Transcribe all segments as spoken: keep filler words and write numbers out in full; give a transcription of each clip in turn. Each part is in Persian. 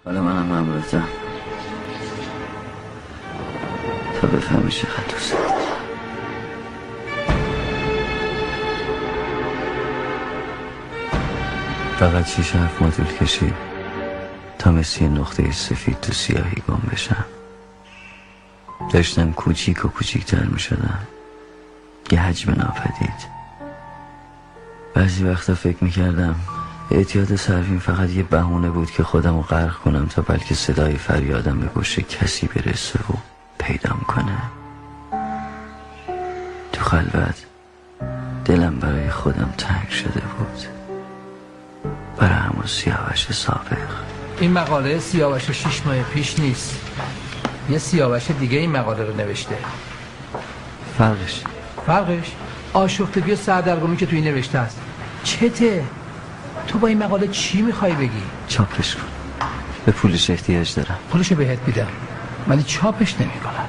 حالا منم همراهتم تا بفهمی چقدر دوست دارم. فقط شیش حرف ما طول کشید تا مثل یه نقطه سفید تو سیاهی گم بشم. داشتم کوچیک و کوچیکتر می شدم، یه حجم ناپدید. بعضی وقتا فکر می کردم اعتیاد سروین فقط یه بهونه بود که خودم رو غرق کنم تا بلکه صدای فریادم به گوش کسی برسه و پیدام کنه. تو خلوت دلم برای خودم تنگ شده بود، برای همون سیاوش سابق. این مقاله سیاوش شیش ماه پیش نیست، یه سیاوش دیگه این مقاله رو نوشته. فرقش فرقش آشفتگی و سردرگمی که توی نوشته است. چته؟ تو با این مقاله چی میخوای بگی؟ چاپش کن، به پولش احتیاج دارم. پولشو بهت میدم ولی چاپش نمیکنم.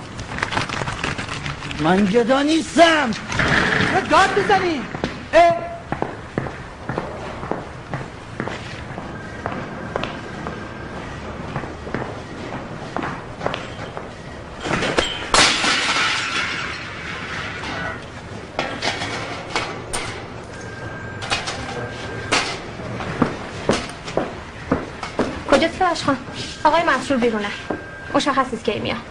من گدا نیستم. داد بزنی. کجاست سیاوش خان؟ آقای مسرور بیرونه، مشخص نیست کی میاد.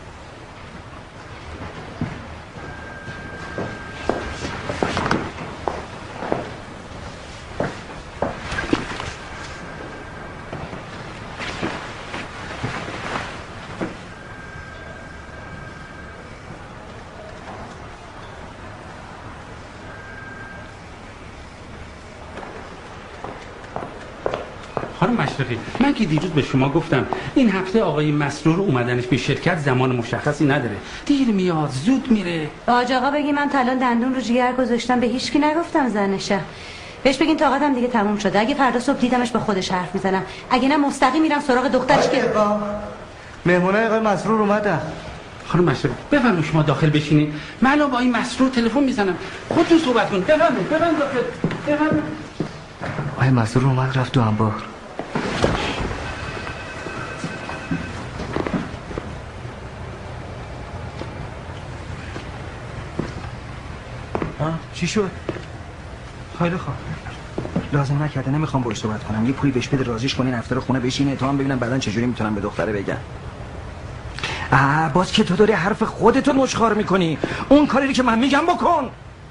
خانم مشرقی، من که دیروز به شما گفتم این هفته آقای مسرور اومدنش به شرکت زمان مشخصی نداره، دیر میاد زود میره. آج آقا بگی من تلان دندون رو جگر گذاشتم، به هیچ کی نگفتم زنشه. بهش بگین طاقتم دیگه تموم شده، اگه فردا صبح دیدمش با خودش حرف میزنم، اگه نه مستقیم میرم سراغ دخترش که مهمونای آقای مسرور اومدن. خانم مشرقی بفرمایید شما داخل بشینید، من الان با این مسرور تلفن میزنم، خودتون صحبت کنید. بفرمایید بفرمایید داخل. بفرمایید. آقای مسرور اومد رفت تو انبار. چی شد؟ خیلی خوب. لازم نکرده، نمیخوام باهاش صحبت کنم. یه پولی بهش بده راضیش کنین رفتار خونه بشینه تا هم ببینم بعدن چجوری میتونم به دختره بگم. آ باز که تو داری حرف خودتو نشخوار میکنی. اون کاری که من میگم بکن.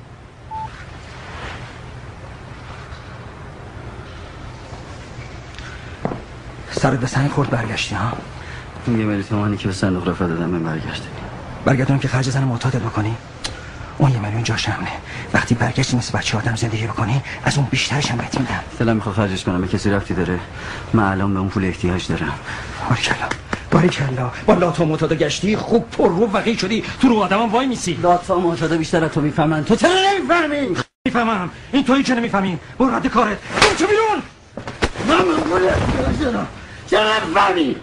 سرت به سنگ خورد برگشتی ها؟ این یه میلیون تومانی که به صندوق رفت دادم من برگشتی. برگردونم که خرج زن معتادت بکنی؟ اون یه میلیون جاش همونه. وقتی برگشتی مثل بچه آدم زندگی بکنی از اون بیشترش هم بهت میدم. دلم میخواد خرجش کنم، به کسی رفتی داره؟ من الان به اون پول احتیاج دارم. باریکلا باریکلا با لات و معتاد گشتی خوب پر رو وقی شدی، تو رو آدمم وای میسی. لات و معتاد بیشتر از تو میفهمن، تو چرا نمیفهمی؟ میفهمم. این تویی که نمیفهمی. برو رد کارت. برو چه بیرون. من من پول احتیاج دارم. چرا نمیفهمی؟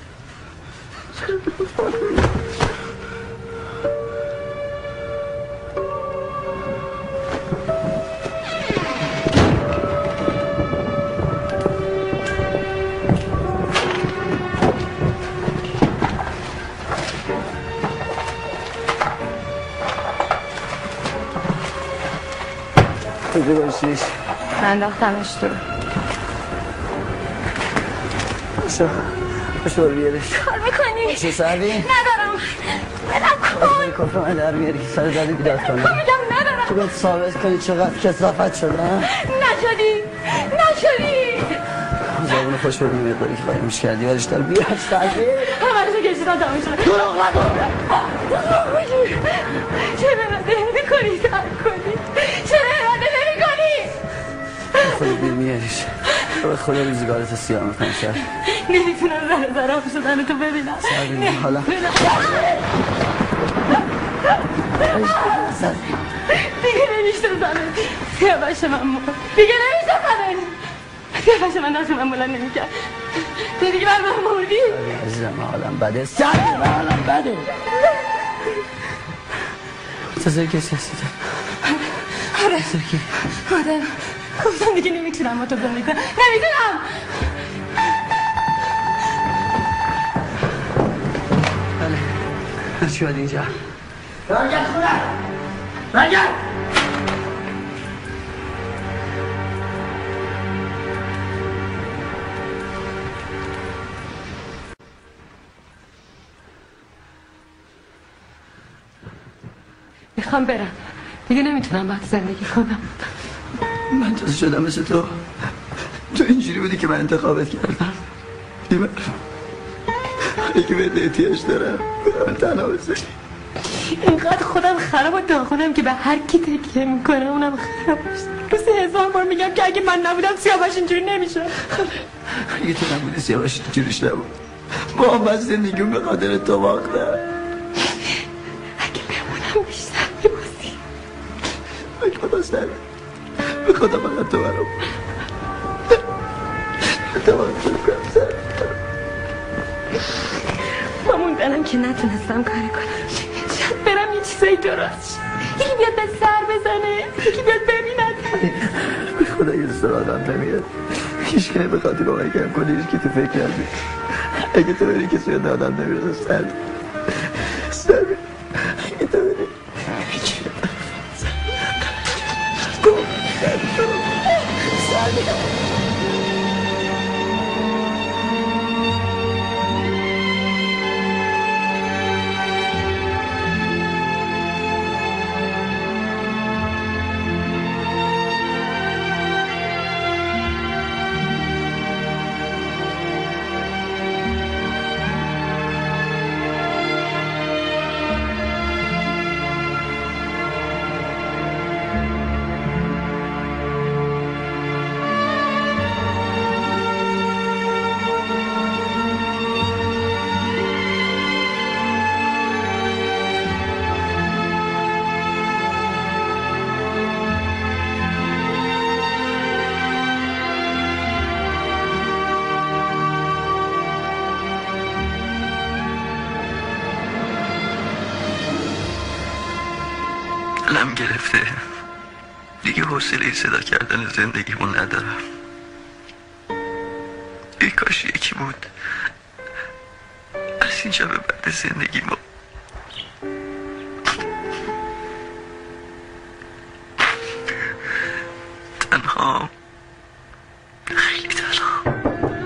کجا باشیش؟ انداختمش تو. باشو باشو برو بیارش. کار میکنی؟ باشو سروین؟ ندارم. بدم کن. باشو کفر من در میاری که سر زده بیداد کنم. میگم ندارم. تو باید ثابت کنی چقدر کثافت شده. نشدی نشدی. زبون خوش بدیم مقداری که قایمش کردی ورش در بیارش سروین. همه رو کشیدن تمام شد. دروغ نگو. دروغ میگی. چرا اراده نمی کنی ترک کنی؟ چرا اراده نمی کنی؟ خودت بیر میاریش. به خدا روزگارت سیاه میکنم شد. نمیتونم ذره ذره آب شدن تو ببینم. سروین حالا دیگه نمیشه زنه. سیاوش من مرد. دیگه نمیشه زنه. سیاوش من داشت من بلند نمیکرد. تو دیگه من من مردی. عزیزم من حالم بده. سروین من حالم بده. منتظر کسی هستی تو؟ آره منتظر کی؟ آره گفتم دیگه نمیتونم با تو زندگی کنم. نمیتونم. چی اومد اینجا؟ برگرد خونه برگرد. میخوام برم دیگه، نمیتونم باید زندگی کنم. من تازه شدم مثل تو. تو اینجوری بودی که من انتخابت کردم. دیمه اگه بهت احتیاج دارم من تنها بزنی. اینقدر خودم خراب و داغونم که به هر کی تکیه میکنم اونم خراب باشه. روزی هزار بار میگم که اگه من نبودم سیاوش اینجوری نمیشه. اگه تو نبودی سیاوش اینجوریش نبود. با هم از زندگیم به خاطر تو باختم. اگه بمونم بیشتر میبازی. به خدا سر به خدا فقط تو برام تو برام کنم سر با موندنم که نتونستم کاری کنم. شاید برم یه چیزایی درست. یکی بیاد به سر بزنه، یکی بیاد ببیند. به خدا یه سر آدم نمیاد. هیچ که نمیخوادی با من کم کنی، هیچ که تو فکر کردی اگه تو بری کسی یاد آدم نمیرسه. سر سر اگه تو بری هیچی دلم گرفته دیگه، حوصله صدا کردن زندگیمون ندارم. ای کاش یکی بود از اینجا به بعد زندگیمون تنها، خیلی تنها.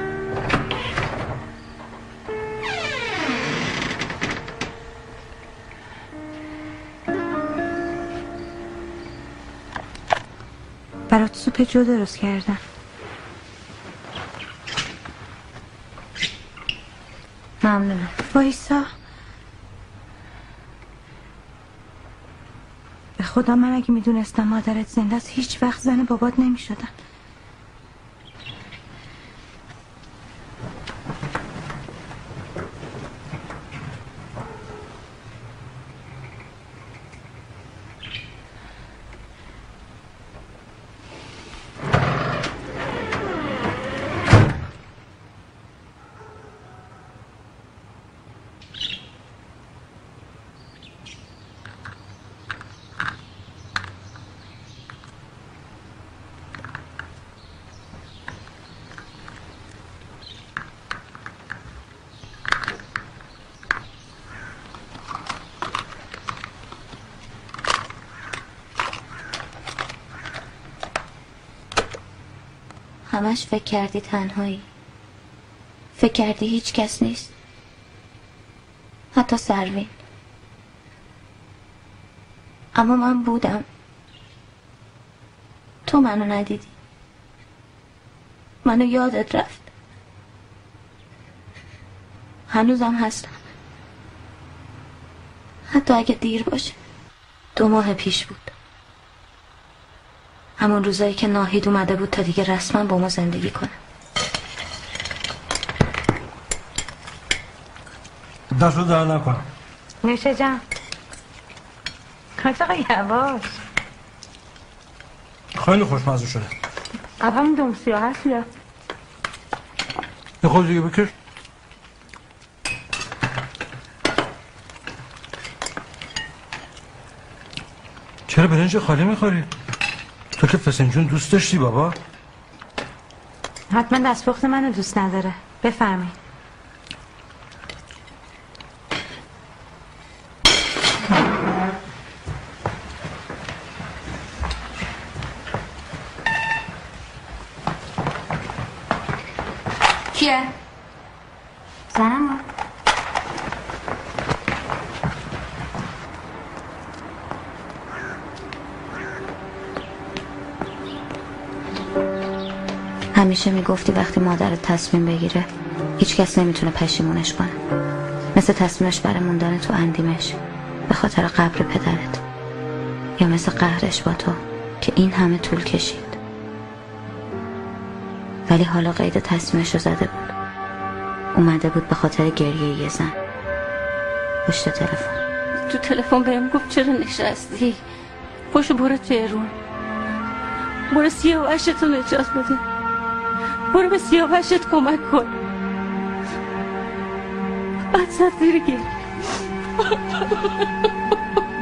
برات سوپ جو درست کردم. ممنونم. وایسا. به خدا من اگه میدونستم مادرت زنده است هیچ وقت زن بابات نمیشدم. همش فکر کردی تنهایی، فکر کردی هیچ کس نیست، حتی سروین. اما من بودم، تو منو ندیدی، منو یادت رفت. هنوزم هستم، حتی اگه دیر باشه. دو ماه پیش بود، همون روزایی که ناهید اومده بود تا دیگه رسما با ما زندگی کنه. دست رو در نکنم. نوشه جان. کاچه آقا یواش. خیلی خوشمزه شده. اب همون دوم سیاه هست یا؟ یه خود دیگه بکش. چرا برنج خالی میخوری؟ تو که فسنجون دوست داشتی بابا؟ حتما دستپخت منو دوست نداره. بفرمایید. چیه؟ زنم همیشه میگفتی وقتی مادرت تصمیم بگیره هیچ کس نمیتونه پشیمونش کنه، مثل تصمیمش برای موندن تو اندیمش به خاطر قبر پدرت، یا مثل قهرش با تو که این همه طول کشید. ولی حالا قید تصمیمش رو زده بود، اومده بود به خاطر گریه یه زن. پشت تلفن تو تلفن بهم گفت چرا نشستی؟ پاشو برو تهرون، برو سیاوشت رو نجات بده، برو به سیاوشت کمک کن. بعد زد زیر گریه.